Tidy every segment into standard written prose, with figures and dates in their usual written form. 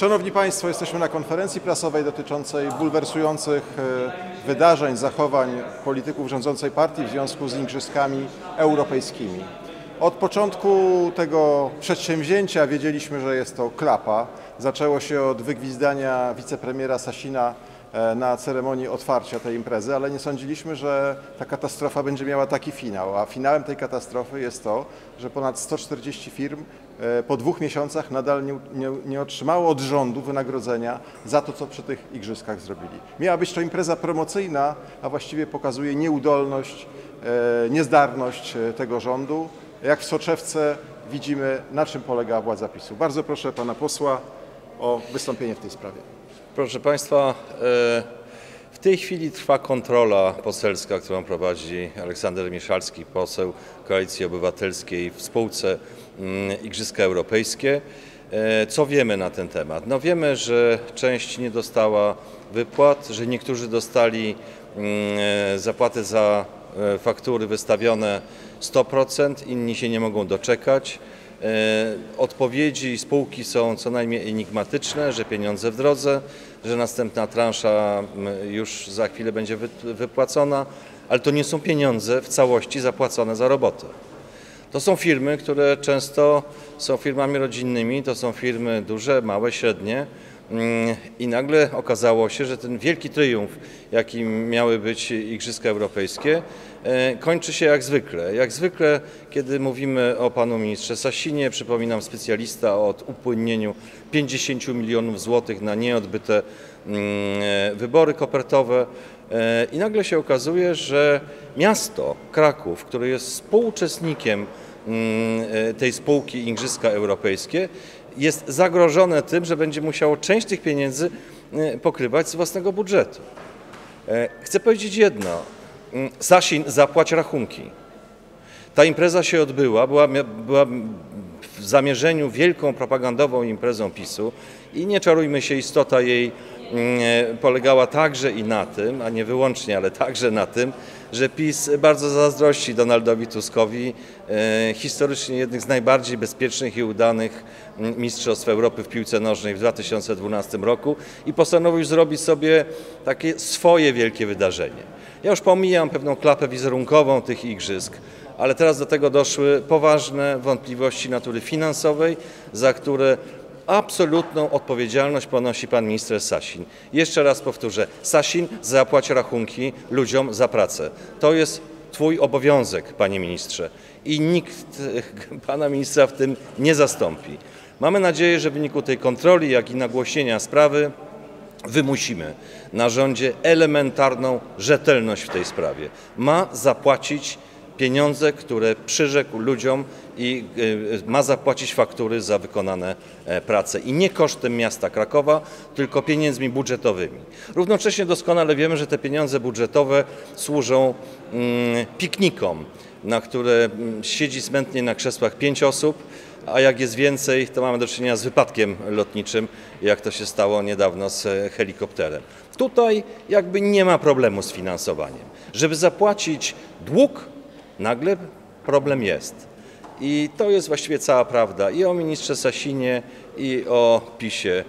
Szanowni Państwo, jesteśmy na konferencji prasowej dotyczącej bulwersujących wydarzeń, zachowań polityków rządzącej partii w związku z igrzyskami europejskimi. Od początku tego przedsięwzięcia wiedzieliśmy, że jest to klapa. Zaczęło się od wygwizdania wicepremiera Sasina na ceremonii otwarcia tej imprezy, ale nie sądziliśmy, że ta katastrofa będzie miała taki finał. A finałem tej katastrofy jest to, że ponad 140 firm po 2 miesiącach nadal nie otrzymało od rządu wynagrodzenia za to, co przy tych igrzyskach zrobili. Miała być to impreza promocyjna, a właściwie pokazuje nieudolność, niezdarność tego rządu. Jak w soczewce widzimy, na czym polega władza PiS-u. Bardzo proszę pana posła o wystąpienie w tej sprawie. Proszę Państwa, w tej chwili trwa kontrola poselska, którą prowadzi Aleksander Miszalski, poseł Koalicji Obywatelskiej w spółce Igrzyska Europejskie. Co wiemy na ten temat? No wiemy, że część nie dostała wypłat, że niektórzy dostali zapłaty za faktury wystawione 100%, inni się nie mogą doczekać. Odpowiedzi spółki są co najmniej enigmatyczne, że pieniądze w drodze, że następna transza już za chwilę będzie wypłacona, ale to nie są pieniądze w całości zapłacone za robotę. To są firmy, które często są firmami rodzinnymi, to są firmy duże, małe, średnie i nagle okazało się, że ten wielki triumf, jakim miały być Igrzyska Europejskie, kończy się jak zwykle. Jak zwykle, kiedy mówimy o panu ministrze Sasinie, przypominam, specjalista od upłynnieniu 50 milionów złotych na nieodbyte wybory kopertowe i nagle się okazuje, że miasto Kraków, które jest współuczestnikiem tej spółki Igrzyska Europejskie, jest zagrożone tym, że będzie musiało część tych pieniędzy pokrywać z własnego budżetu. Chcę powiedzieć jedno. Sasin, zapłać rachunki. Ta impreza się odbyła, była w zamierzeniu wielką propagandową imprezą PiS-u i nie czarujmy się, istota jej polegała także i na tym, a nie wyłącznie, ale także na tym, że PiS bardzo zazdrości Donaldowi Tuskowi historycznie jednych z najbardziej bezpiecznych i udanych mistrzostw Europy w piłce nożnej w 2012 roku i postanowił zrobić sobie takie swoje wielkie wydarzenie. Ja już pomijam pewną klapę wizerunkową tych igrzysk, ale teraz do tego doszły poważne wątpliwości natury finansowej, za które absolutną odpowiedzialność ponosi pan minister Sasin. Jeszcze raz powtórzę, Sasin, zapłać rachunki ludziom za pracę. To jest twój obowiązek, panie ministrze, i nikt pana ministra w tym nie zastąpi. Mamy nadzieję, że w wyniku tej kontroli, jak i nagłośnienia sprawy wymusimy na rządzie elementarną rzetelność w tej sprawie. Ma zapłacić pieniądze, które przyrzekł ludziom i ma zapłacić faktury za wykonane prace. I nie kosztem miasta Krakowa, tylko pieniędzmi budżetowymi. Równocześnie doskonale wiemy, że te pieniądze budżetowe służą piknikom, na które siedzi smętnie na krzesłach 5 osób, a jak jest więcej, to mamy do czynienia z wypadkiem lotniczym, jak to się stało niedawno z helikopterem. Tutaj jakby nie ma problemu z finansowaniem. Żeby zapłacić dług, nagle problem jest. I to jest właściwie cała prawda i o ministrze Sasinie, i o PiS-ie,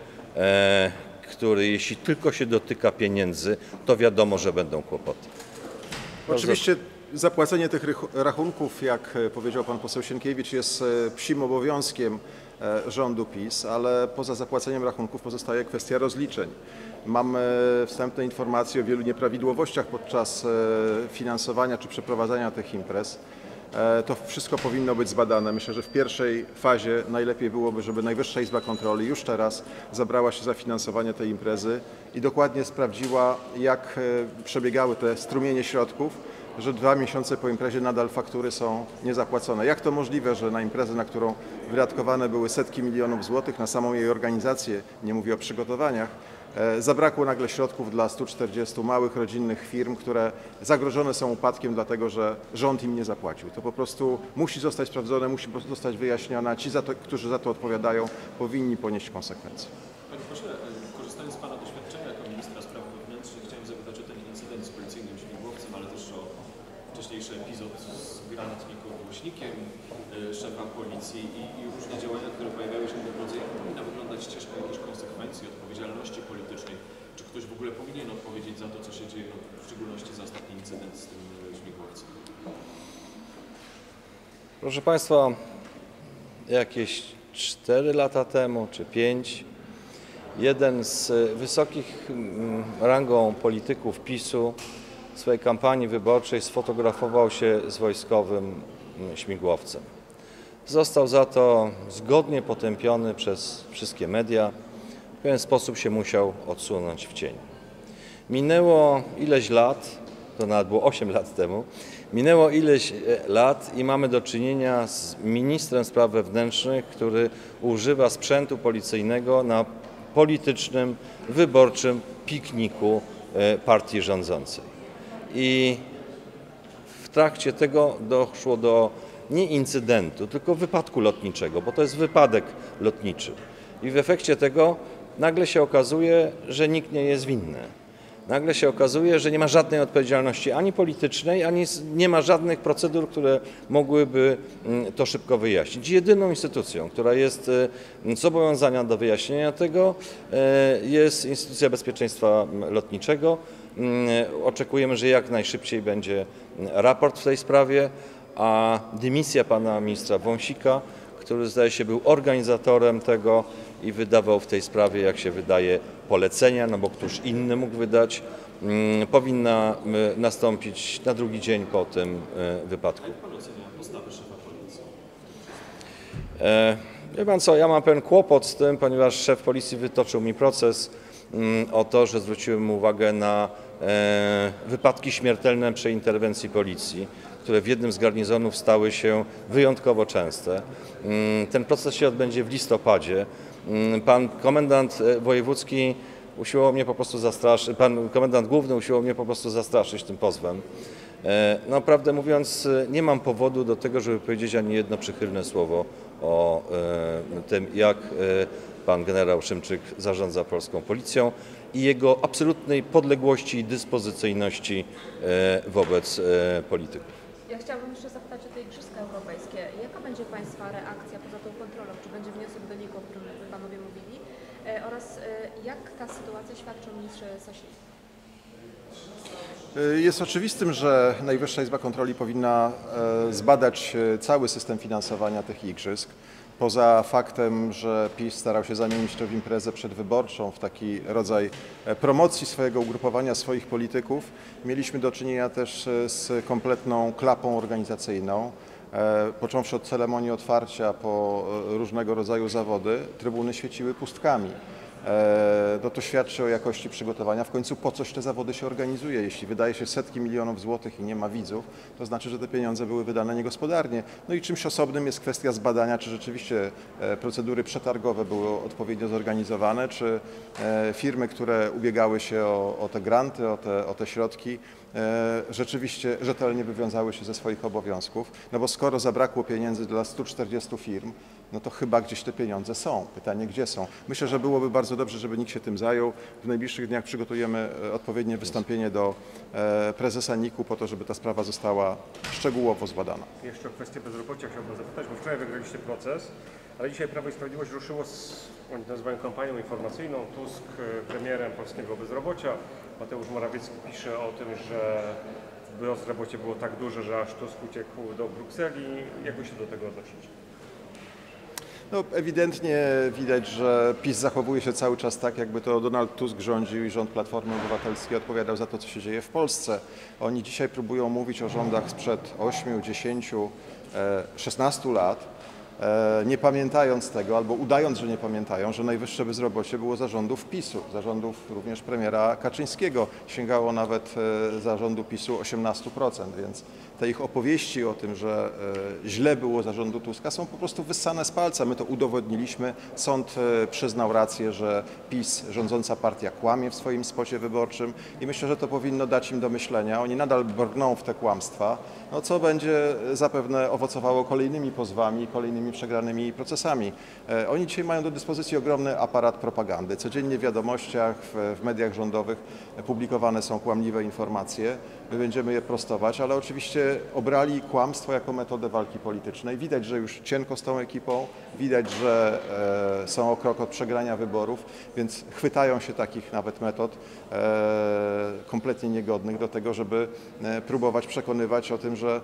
który jeśli tylko się dotyka pieniędzy, to wiadomo, że będą kłopoty. Oczywiście zapłacenie tych rachunków, jak powiedział pan poseł Sienkiewicz, jest psim obowiązkiem rządu PiS, ale poza zapłaceniem rachunków pozostaje kwestia rozliczeń. Mamy wstępne informacje o wielu nieprawidłowościach podczas finansowania czy przeprowadzania tych imprez. To wszystko powinno być zbadane. Myślę, że w pierwszej fazie najlepiej byłoby, żeby Najwyższa Izba Kontroli już teraz zabrała się za finansowanie tej imprezy i dokładnie sprawdziła, jak przebiegały te strumienie środków, że 2 miesiące po imprezie nadal faktury są niezapłacone. Jak to możliwe, że na imprezę, na którą wydatkowane były setki milionów złotych, na samą jej organizację, nie mówię o przygotowaniach, zabrakło nagle środków dla 140 małych, rodzinnych firm, które zagrożone są upadkiem, dlatego że rząd im nie zapłacił. To po prostu musi zostać sprawdzone, musi zostać wyjaśnione, a ci, którzy za to odpowiadają, powinni ponieść konsekwencje. Panie pośle, korzystając z pana doświadczenia jako ministra spraw wewnętrznych, chciałem zapytać o ten incydent z policyjnym śmigłowcem, ale też o wcześniejszy epizod z granatnikiem-głośnikiem szefa policji i różne działania, które pojawiały się na drodze. Jak powinna wyglądać ścieżka jakichś konsekwencji incydent z tym śmigłowcem? Proszę Państwa, jakieś 4 lata temu czy 5 jeden z wysokich rangą polityków PiS-u w swojej kampanii wyborczej sfotografował się z wojskowym śmigłowcem. Został za to zgodnie potępiony przez wszystkie media. W pewien sposób się musiał odsunąć w cień. Minęło ileś lat, to nawet było 8 lat temu, minęło ileś lat i mamy do czynienia z ministrem spraw wewnętrznych, który używa sprzętu policyjnego na politycznym, wyborczym pikniku partii rządzącej. I w trakcie tego doszło do nie incydentu, tylko wypadku lotniczego, bo to jest wypadek lotniczy. I w efekcie tego nagle się okazuje, że nikt nie jest winny. Nagle się okazuje, że nie ma żadnej odpowiedzialności ani politycznej, ani nie ma żadnych procedur, które mogłyby to szybko wyjaśnić. Jedyną instytucją, która jest zobowiązana do wyjaśnienia tego, jest Instytucja Bezpieczeństwa Lotniczego. Oczekujemy, że jak najszybciej będzie raport w tej sprawie, a dymisja pana ministra Wąsika, który zdaje się był organizatorem tego i wydawał w tej sprawie, jak się wydaje, polecenia, no bo któż inny mógł wydać, powinna nastąpić na drugi dzień po tym wypadku. Jak pan ocenia postawę szefa policji? Wie pan co, ja mam pewien kłopot z tym, ponieważ szef policji wytoczył mi proces o to, że zwróciłem mu uwagę na wypadki śmiertelne przy interwencji policji, które w jednym z garnizonów stały się wyjątkowo częste. Ten proces się odbędzie w listopadzie. Pan komendant wojewódzki usiłował mnie po prostu zastraszyć, pan komendant główny usiłował mnie po prostu zastraszyć tym pozwem. No, prawdę mówiąc, nie mam powodu do tego, żeby powiedzieć ani jedno przychylne słowo o tym, jak pan generał Szymczyk zarządza polską policją i jego absolutnej podległości i dyspozycyjności wobec polityków. Ja chciałabym jeszcze zapytać o te Igrzyska Europejskie. Jaka będzie Państwa reakcja poza tą kontrolą? Czy będzie wniosek do NIK, o którym Panowie mówili? Oraz jak ta sytuacja świadczy o ministrze Sasinu? Jest oczywistym, że Najwyższa Izba Kontroli powinna zbadać cały system finansowania tych igrzysk. Poza faktem, że PiS starał się zamienić to w imprezę przedwyborczą, w taki rodzaj promocji swojego ugrupowania, swoich polityków, mieliśmy do czynienia też z kompletną klapą organizacyjną. Począwszy od ceremonii otwarcia po różnego rodzaju zawody, trybuny świeciły pustkami. No to świadczy o jakości przygotowania. W końcu po coś te zawody się organizuje? Jeśli wydaje się setki milionów złotych i nie ma widzów, to znaczy, że te pieniądze były wydane niegospodarnie. No i czymś osobnym jest kwestia zbadania, czy rzeczywiście procedury przetargowe były odpowiednio zorganizowane, czy firmy, które ubiegały się o te granty, o te środki, rzeczywiście rzetelnie wywiązały się ze swoich obowiązków. No bo skoro zabrakło pieniędzy dla 140 firm, no to chyba gdzieś te pieniądze są. Pytanie, gdzie są? Myślę, że byłoby bardzo dobrze, żeby nikt się tym zajął. W najbliższych dniach przygotujemy odpowiednie wystąpienie do prezesa NIK-u po to, żeby ta sprawa została szczegółowo zbadana. Jeszcze o kwestię bezrobocia chciałbym zapytać, bo wczoraj wygraliście proces, ale dzisiaj Prawo i Sprawiedliwość ruszyło z, oni nazywają kampanią informacyjną, Tusk premierem polskiego bezrobocia. Mateusz Morawiecki pisze o tym, że bezrobocie było tak duże, że aż Tusk uciekł do Brukseli. Jak wy się do tego odnosicie? No, ewidentnie widać, że PiS zachowuje się cały czas tak, jakby to Donald Tusk rządził i rząd Platformy Obywatelskiej odpowiadał za to, co się dzieje w Polsce. Oni dzisiaj próbują mówić o rządach sprzed 8, 10, 16 lat, nie pamiętając tego, albo udając, że nie pamiętają, że najwyższe bezrobocie było za rządów PiS-u, za rządów również premiera Kaczyńskiego. Sięgało nawet za rządu PiS-u 18%, więc te ich opowieści o tym, że źle było za rządu Tuska, są po prostu wyssane z palca. My to udowodniliśmy. Sąd przyznał rację, że PiS, rządząca partia, kłamie w swoim spocie wyborczym i myślę, że to powinno dać im do myślenia. Oni nadal brną w te kłamstwa, no co będzie zapewne owocowało kolejnymi pozwami, kolejnymi przegranymi procesami. Oni dzisiaj mają do dyspozycji ogromny aparat propagandy. Codziennie w wiadomościach, w mediach rządowych publikowane są kłamliwe informacje. my będziemy je prostować, ale oczywiście obrali kłamstwo jako metodę walki politycznej. Widać, że już cienko z tą ekipą, widać, że są o krok od przegrania wyborów, więc chwytają się takich nawet metod kompletnie niegodnych do tego, żeby próbować przekonywać o tym, że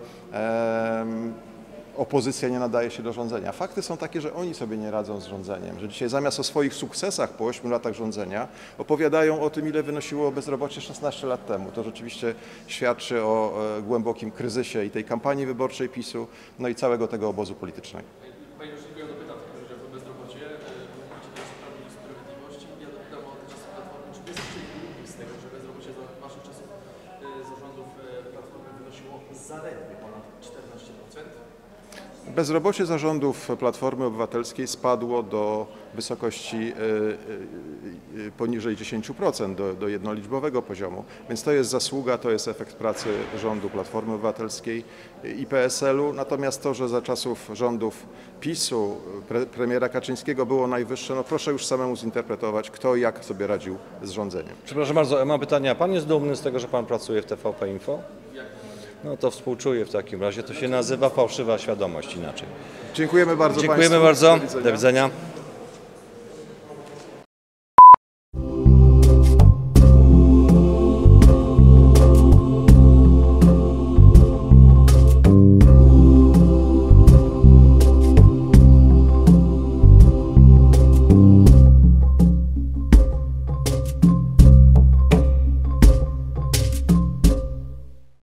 opozycja nie nadaje się do rządzenia. Fakty są takie, że oni sobie nie radzą z rządzeniem, że dzisiaj zamiast o swoich sukcesach po 8 latach rządzenia opowiadają o tym, ile wynosiło bezrobocie 16 lat temu. To rzeczywiście świadczy o głębokim kryzysie i tej kampanii wyborczej PiS-u, no i całego tego obozu politycznego. Panie Rzeczniku, ja dopytam w takim razie o bezrobocie. Mówicie teraz o Prawie i Sprawiedliwości. Ja dopytam o te czasy Platformy. Czy jesteście dumni z tego, że bezrobocie za waszych czasów zarządów Platformy wynosiło zaledwie ponad 14%? Bezrobocie zarządów Platformy Obywatelskiej spadło do wysokości poniżej 10%, do jednoliczbowego poziomu. Więc to jest zasługa, to jest efekt pracy rządu Platformy Obywatelskiej i PSL-u. Natomiast to, że za czasów rządów PiS-u, premiera Kaczyńskiego było najwyższe, no proszę już samemu zinterpretować, kto i jak sobie radził z rządzeniem. Przepraszam bardzo, mam pytanie. A pan jest dumny z tego, że pan pracuje w TVP Info? No to współczuję w takim razie. To się nazywa fałszywa świadomość inaczej. Dziękujemy bardzo Dziękujemy Państwu. bardzo. Do widzenia. Do widzenia.